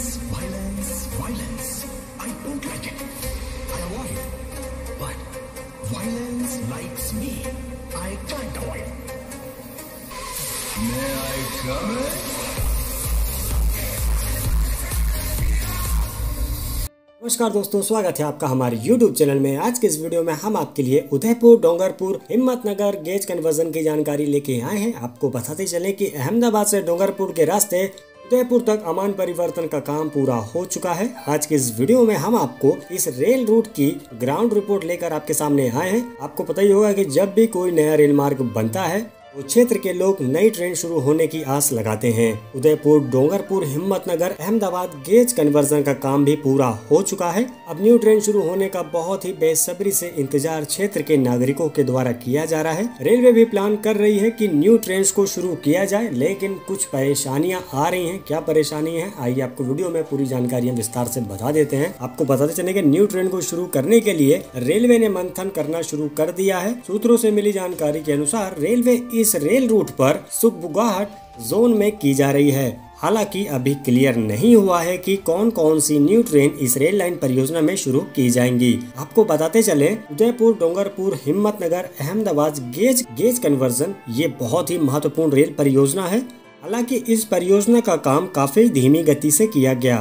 Violence. I don't like it. I avoid it. But violence likes me. I can't avoid it. May I come in? नमस्कार दोस्तों, स्वागत है आपका हमारे YouTube channel में। आज के इस वीडियो में हम आपके लिए उदयपुर, डोंगरपुर, हिम्मतनगर गेज कन्वर्जन की जानकारी लेके आए हैं। आपको बताते चले कि अहमदाबाद से डोंगरपुर के रास्ते उदयपुर तक अमान परिवर्तन का काम पूरा हो चुका है। आज के इस वीडियो में हम आपको इस रेल रूट की ग्राउंड रिपोर्ट लेकर आपके सामने आए हैं। आपको पता ही होगा कि जब भी कोई नया रेल मार्ग बनता है तो क्षेत्र के लोग नई ट्रेन शुरू होने की आस लगाते हैं। उदयपुर, डोंगरपुर, हिम्मतनगर, अहमदाबाद गेज कन्वर्जन का काम भी पूरा हो चुका है। अब न्यू ट्रेन शुरू होने का बहुत ही बेसब्री से इंतजार क्षेत्र के नागरिकों के द्वारा किया जा रहा है। रेलवे भी प्लान कर रही है कि न्यू ट्रेन को शुरू किया जाए, लेकिन कुछ परेशानियां आ रही हैं। क्या परेशानी है, आइए आपको वीडियो में पूरी जानकारियां विस्तार से बता देते हैं। आपको बताते चले कि न्यू ट्रेन को शुरू करने के लिए रेलवे ने मंथन करना शुरू कर दिया है। सूत्रों से मिली जानकारी के अनुसार रेलवे इस रेल रूट पर सुखबुगाहट जोन में की जा रही है। हालांकि अभी क्लियर नहीं हुआ है कि कौन कौन सी न्यू ट्रेन इस रेल लाइन परियोजना में शुरू की जाएंगी। आपको बताते चले, उदयपुर, डोंगरपुर, हिम्मतनगर, अहमदाबाद गेज कन्वर्जन ये बहुत ही महत्वपूर्ण रेल परियोजना है। हालांकि इस परियोजना का काम काफी धीमी गति से किया गया।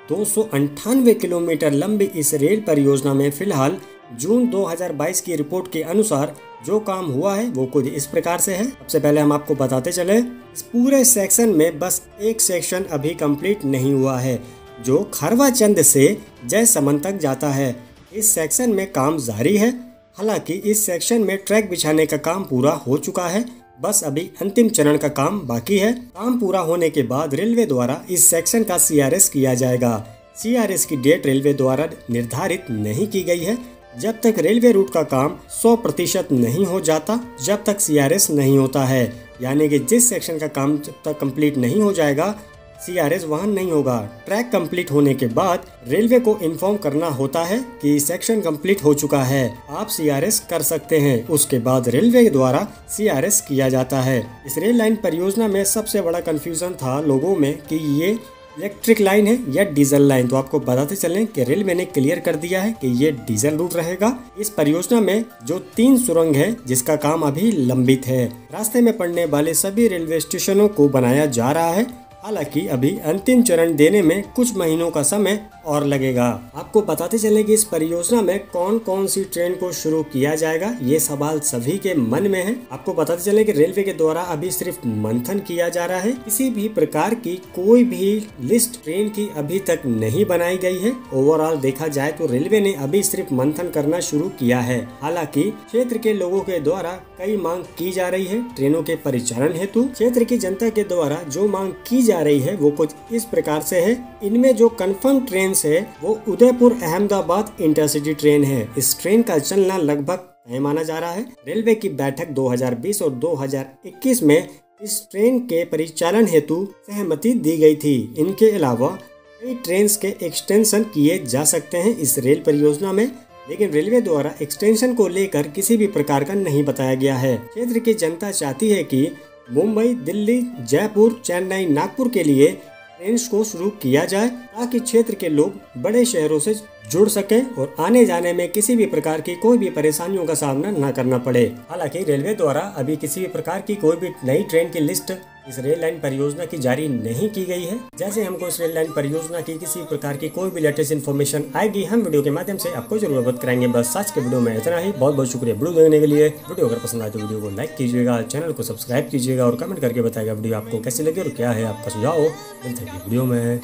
298 किलोमीटर लंबी इस रेल परियोजना में फिलहाल जून 2022 की रिपोर्ट के अनुसार जो काम हुआ है वो कुछ इस प्रकार से है। सबसे पहले हम आपको बताते चले, इस पूरे सेक्शन में बस एक सेक्शन अभी कंप्लीट नहीं हुआ है, जो खरवाचंद से जयसमंद तक जाता है। इस सेक्शन में काम जारी है। हालांकि इस सेक्शन में ट्रैक बिछाने का काम पूरा हो चुका है, बस अभी अंतिम चरण का काम बाकी है। काम पूरा होने के बाद रेलवे द्वारा इस सेक्शन का CRS किया जाएगा। CRS की डेट रेलवे द्वारा निर्धारित नहीं की गई है। जब तक रेलवे रूट का काम 100% नहीं हो जाता, जब तक CRS नहीं होता है, यानी कि जिस सेक्शन का काम जब तक कंप्लीट नहीं हो जाएगा CRS वहाँ नहीं होगा। ट्रैक कंप्लीट होने के बाद रेलवे को इन्फॉर्म करना होता है कि सेक्शन कंप्लीट हो चुका है, आप CRS कर सकते हैं। उसके बाद रेलवे द्वारा CRS किया जाता है। इस रेल लाइन परियोजना में सबसे बड़ा कंफ्यूजन था लोगों में कि ये इलेक्ट्रिक लाइन है या डीजल लाइन। तो आपको बताते चलें कि रेलवे ने क्लियर कर दिया है कि ये डीजल रूट रहेगा। इस परियोजना में जो 3 सुरंग है जिसका काम अभी लंबित है। रास्ते में पड़ने वाले सभी रेलवे स्टेशनों को बनाया जा रहा है। हालांकि अभी अंतिम चरण देने में कुछ महीनों का समय और लगेगा। आपको बताते चले कि इस परियोजना में कौन कौन सी ट्रेन को शुरू किया जाएगा, ये सवाल सभी के मन में है। आपको बताते चले कि रेलवे के द्वारा अभी सिर्फ मंथन किया जा रहा है। किसी भी प्रकार की कोई भी लिस्ट ट्रेन की अभी तक नहीं बनाई गई है। ओवरऑल देखा जाए तो रेलवे ने अभी सिर्फ मंथन करना शुरू किया है। हालांकि क्षेत्र के लोगों के द्वारा कई मांग की जा रही है ट्रेनों के परिचालन हेतु। क्षेत्र की जनता के द्वारा जो मांग की जा रही है वो कुछ इस प्रकार से है। इनमें जो कंफर्म ट्रेन है वो उदयपुर अहमदाबाद इंटरसिटी ट्रेन है। इस ट्रेन का चलना लगभग तय माना जा रहा है। रेलवे की बैठक 2020 और 2021 में इस ट्रेन के परिचालन हेतु सहमति दी गई थी। इनके अलावा कई ट्रेन के एक्सटेंशन किए जा सकते हैं इस रेल परियोजना में, लेकिन रेलवे द्वारा एक्सटेंशन को लेकर किसी भी प्रकार का नहीं बताया गया है। क्षेत्र की जनता चाहती है कि मुंबई, दिल्ली, जयपुर, चेन्नई, नागपुर के लिए ट्रेन को शुरू किया जाए ताकि क्षेत्र के लोग बड़े शहरों से जुड़ सकें और आने जाने में किसी भी प्रकार की कोई भी परेशानियों का सामना न करना पड़े। हालांकि रेलवे द्वारा अभी किसी भी प्रकार की कोई भी नई ट्रेन की लिस्ट इस रेल लाइन परियोजना की जारी नहीं की गई है। जैसे हमको इस रेल लाइन परियोजना की किसी प्रकार की कोई भी लेटेस्ट इन्फॉर्मेशन आएगी, हम वीडियो के माध्यम से आपको जरूर अवगत कराएंगे। बस आज के वीडियो में इतना ही। बहुत बहुत शुक्रिया वीडियो देखने के लिए। वीडियो अगर पसंद आए तो वीडियो को लाइक कीजिएगा, चैनल को सब्सक्राइब कीजिएगा और कमेंट करके बताइएगा वीडियो आपको कैसी लगी और क्या है आपका सुझाव। मिलते हैं वीडियो में।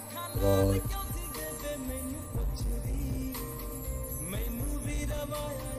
बाय।